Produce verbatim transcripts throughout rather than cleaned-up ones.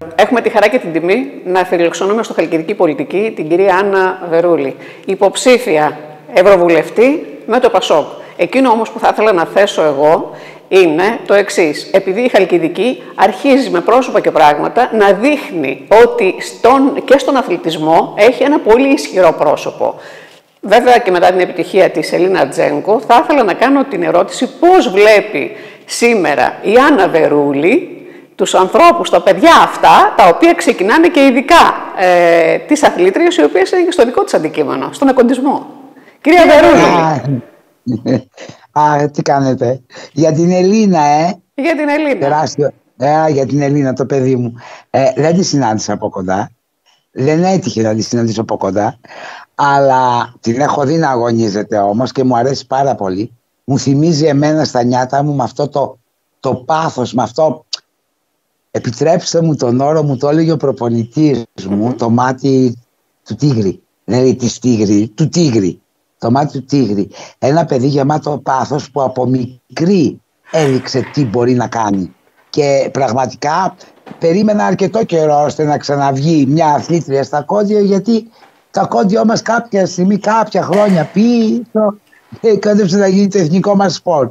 Έχουμε τη χαρά και την τιμή να φιλοξενούμε στο Χαλκιδική Πολιτική την κυρία Άννα Βερούλη, υποψήφια ευρωβουλευτή με το Πασόκ. Εκείνο όμως που θα ήθελα να θέσω εγώ είναι το εξής. Επειδή η Χαλκιδική αρχίζει με πρόσωπα και πράγματα να δείχνει ότι στον, και στον αθλητισμό έχει ένα πολύ ισχυρό πρόσωπο. Βέβαια και μετά την επιτυχία της Ελίνα Τζένκο θα ήθελα να κάνω την ερώτηση πώς βλέπει σήμερα η Άννα Βερούλη τους ανθρώπους, τα παιδιά αυτά, τα οποία ξεκινάνε και ειδικά ε, τις αθλήτριες, οι οποίες είναι και στο δικό της αντικείμενο, στον ακοντισμό. Κυρία Βερούλη. Α, τι κάνετε. Για την Ελίνα, ε. Για την Ελίνα. Τεράστιο. Ε, για την Ελίνα, το παιδί μου. Ε, δεν τη συνάντησα από κοντά. Δεν έτυχε να τη συναντήσω από κοντά. Αλλά την έχω δει να αγωνίζεται όμως και μου αρέσει πάρα πολύ. Μου θυμίζει εμένα στα νιάτα μου με αυτό το, το πάθος, με αυτό. Επιτρέψτε μου τον όρο, μου το έλεγε ο προπονητής μου, το μάτι του τίγρη. Δεν λέει της τίγρη, του τίγρη. Το μάτι του τίγρη. Ένα παιδί γεμάτο πάθος που από μικρή έδειξε τι μπορεί να κάνει. Και πραγματικά περίμενα αρκετό καιρό ώστε να ξαναβγεί μια αθλήτρια στα κόντια, γιατί τα κόντια μας κάποια στιγμή, κάποια χρόνια πίσω, κόντεψε να γίνει το εθνικό μας σπορ.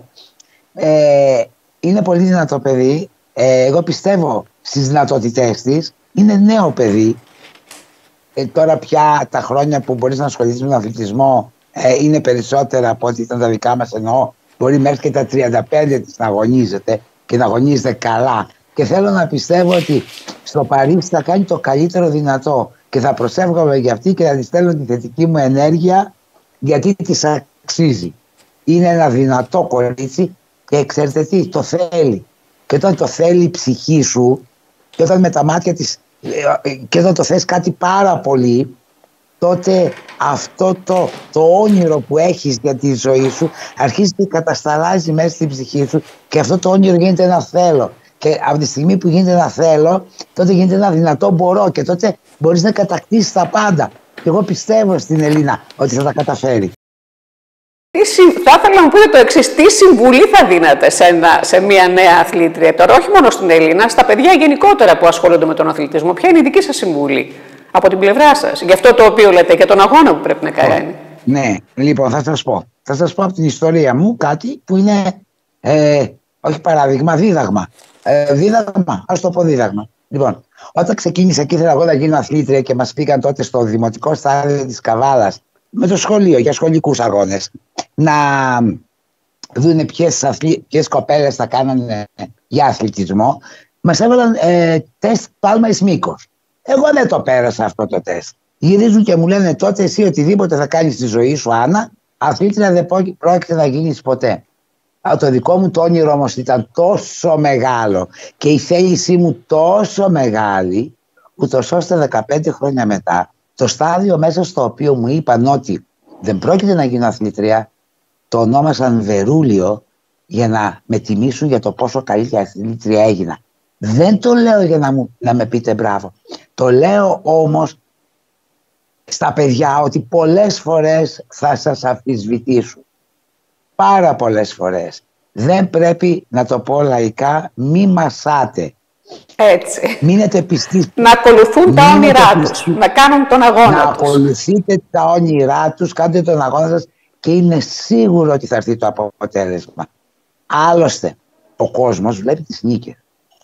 Ε, είναι πολύ δυνατό παιδί. Ε, εγώ πιστεύω στις δυνατότητές της. Είναι νέο παιδί. Ε, τώρα πια τα χρόνια που μπορείς να ασχοληθείς με τον αθλητισμό ε, είναι περισσότερα από ό,τι ήταν τα δικά μας, εννοώ. Μπορεί μέχρι και τα τριάντα πέντε της να αγωνίζεται και να αγωνίζεται καλά. Και θέλω να πιστεύω ότι στο Παρίσι θα κάνει το καλύτερο δυνατό και θα προσεύχομαι για αυτή και θα της στέλνω τη θετική μου ενέργεια, γιατί της αξίζει. Είναι ένα δυνατό κορίτσι και ξέρετε τι, το θέλει. Και όταν το θέλει η ψυχή σου και όταν με τα μάτια της και όταν το θες κάτι πάρα πολύ, τότε αυτό το, το όνειρο που έχεις για τη ζωή σου αρχίζει και κατασταλάζει μέσα στην ψυχή σου και αυτό το όνειρο γίνεται ένα θέλω. Και από τη στιγμή που γίνεται ένα θέλω, τότε γίνεται ένα δυνατό μπορώ και τότε μπορείς να κατακτήσεις τα πάντα. Και εγώ πιστεύω στην Ελίνα ότι θα τα καταφέρει. Θα ήθελα να μου πείτε το εξής, τι συμβουλή θα δίνατε σε, ένα, σε μια νέα αθλήτρια τώρα, όχι μόνο στην Ελίνα, στα παιδιά γενικότερα που ασχολούνται με τον αθλητισμό? Ποια είναι η δική σας συμβουλή από την πλευρά σας, για αυτό το οποίο λέτε, για τον αγώνα που πρέπει να κάνει? Ναι, λοιπόν, θα σας πω. Θα σας πω από την ιστορία μου κάτι που είναι, ε, όχι παράδειγμα, δίδαγμα. Ε, δίδαγμα, ας το πω δίδαγμα. Λοιπόν, όταν ξεκίνησα και ήθελα εγώ να γίνω αθλήτρια και μας πήγαν τότε στο δημοτικό στάδιο της Καβάλας, με το σχολείο, για σχολικούς αγώνες, να δουν ποιες, αθλη... ποιες κοπέλες θα κάνανε για αθλητισμό, μας έβαλαν ε, τεστ πάλμα εις μήκος. Εγώ δεν το πέρασα αυτό το τεστ. Γυρίζουν και μου λένε τότε, εσύ οτιδήποτε θα κάνεις στη ζωή σου, Άννα, αθλήτρια δεν πρόκειται να γίνεις ποτέ. Α, το δικό μου το όνειρο όμως ήταν τόσο μεγάλο και η θέλησή μου τόσο μεγάλη, ούτως ώστε δεκαπέντε χρόνια μετά, το στάδιο μέσα στο οποίο μου είπαν ότι δεν πρόκειται να γίνω αθλήτρια, το ονόμασαν Βερούλιο για να με τιμήσουν για το πόσο καλή αθλήτρια έγινα. Δεν το λέω για να, μου, να με πείτε μπράβο. Το λέω όμως στα παιδιά ότι πολλές φορές θα σας αμφισβητήσουν. Πάρα πολλές φορές. Δεν πρέπει, να το πω λαϊκά, μη μασάτε. Έτσι. Μείνετε πιστοί. Να ακολουθούν τα όνειρά τους, να κάνουν τον αγώνα να τους. Να ακολουθείτε τα όνειρά τους, κάντε τον αγώνα σας και είναι σίγουρο ότι θα έρθει το αποτέλεσμα. Άλλωστε, ο κόσμος βλέπει τις νίκες.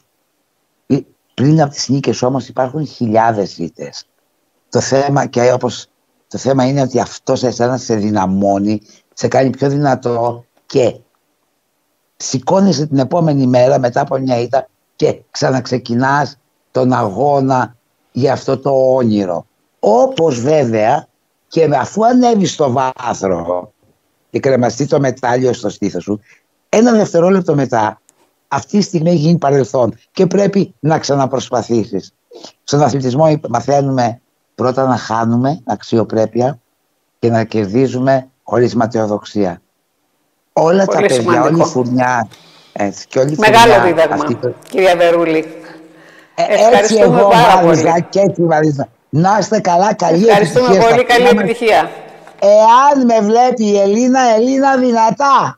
Πριν από τις νίκες όμως υπάρχουν χιλιάδες ήττες. Το θέμα, και όπως το θέμα είναι ότι αυτό σε εσένα σε δυναμώνει, σε κάνει πιο δυνατό και σηκώνεσαι την επόμενη μέρα μετά από μια ήττα και ξαναξεκινάς τον αγώνα για αυτό το όνειρο. Όπως βέβαια και αφού ανέβεις στο βάθρο και κρεμαστεί το μετάλλιο στο στήθος σου, ένα δευτερόλεπτο μετά αυτή τη στιγμή έχει γίνει παρελθόν και πρέπει να ξαναπροσπαθήσεις. Στον αθλητισμό μαθαίνουμε πρώτα να χάνουμε αξιοπρέπεια και να κερδίζουμε χωρίς ματαιοδοξία. Όλα πολύ τα παιδιά, σημαντικό. Όλη η φουρνιά. Έτσι, και όλη μεγάλο φουρνιά, δίδαγμα, το... κυρία Βερούλη. Ε, έτσι εγώ βάριζα και έτσι βάριζα. Να είστε καλά, καλή ευχαριστούμε επιτυχία. Ευχαριστούμε πολύ, καλή επιτυχία. Εάν με βλέπει η Ελίνα, Ελίνα δυνατά.